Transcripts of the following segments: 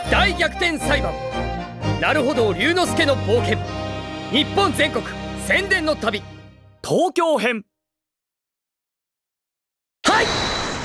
大逆転裁判、なるほど龍之介の冒険、日本全国宣伝の旅、 東京編。 はい。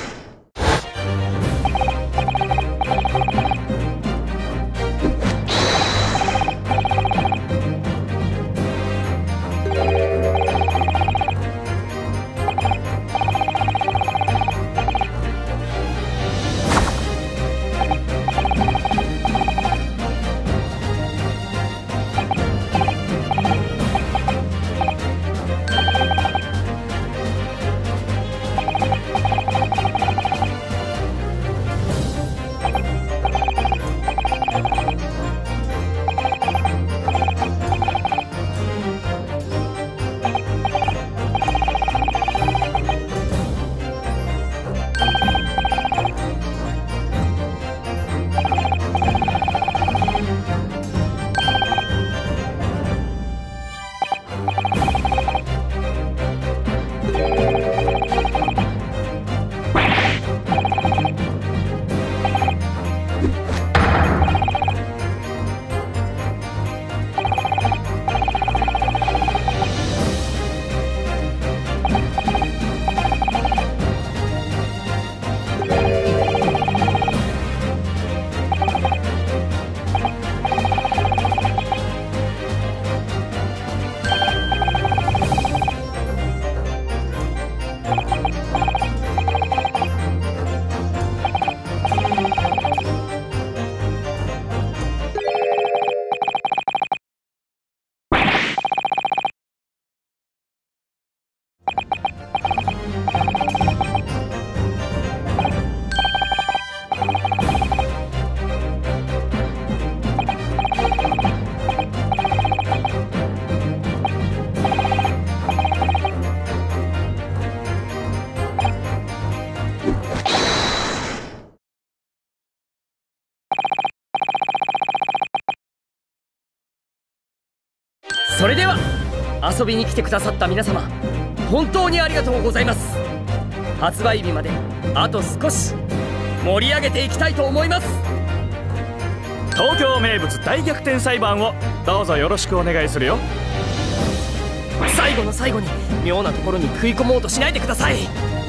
それでは遊びに来てくださった皆様、本当にありがとうございます。発売日まであと少し盛り上げていきたいと思います。 東京名物大逆転裁判をどうぞよろしくお願いするよ。 最後の最後に妙なところに食い込もうとしないでください。